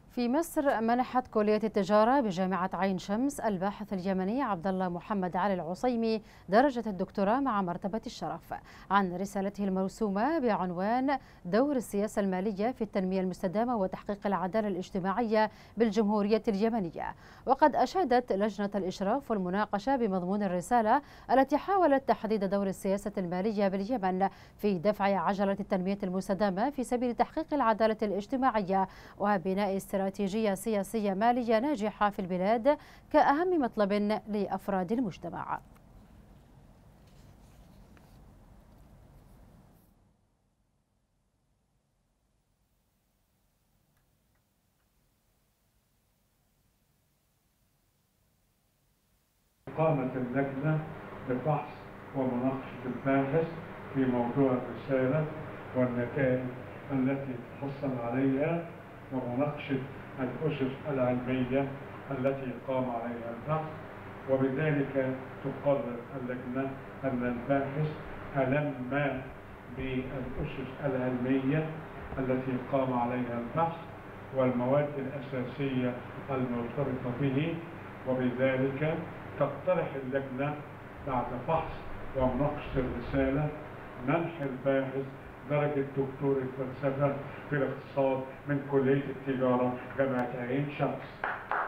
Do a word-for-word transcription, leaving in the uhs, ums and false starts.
في مصر منحت كلية التجارة بجامعة عين شمس الباحث اليمني عبد الله محمد علي العصيمي درجة الدكتوراه مع مرتبة الشرف عن رسالته المرسومة بعنوان دور السياسة المالية في التنمية المستدامة وتحقيق العدالة الاجتماعية بالجمهورية اليمنية. وقد أشادت لجنة الإشراف والمناقشة بمضمون الرسالة التي حاولت تحديد دور السياسة المالية باليمن في دفع عجلة التنمية المستدامة في سبيل تحقيق العدالة الاجتماعية وبناء استراتيجية سياسية مالية ناجحة في البلاد كأهم مطلب لأفراد المجتمع. قامت اللجنة بفحص ومناقشة الباحث في موضوع الرسالة والنتائج التي تحصل عليها ومناقشة الأسس العلمية التي قام عليها البحث، وبذلك تقرر اللجنة أن الباحث ألم بالأسس العلمية التي قام عليها البحث والمواد الأساسية المرتبطة به، وبذلك تقترح اللجنة بعد فحص ومناقشة الرسالة منح الباحث درجة دكتور الفلسفة في الاقتصاد من كلية التجارة جامعة عين شمس.